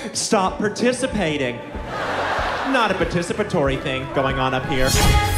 Stop participating. Not a participatory thing going on up here.